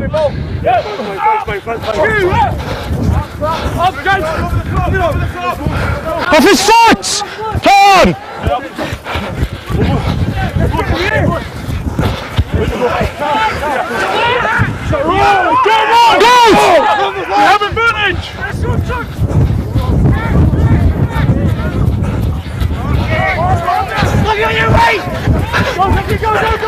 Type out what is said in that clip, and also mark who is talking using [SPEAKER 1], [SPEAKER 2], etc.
[SPEAKER 1] Off his foot! Come! Go!
[SPEAKER 2] We have advantage!
[SPEAKER 3] Look at your waist! Go,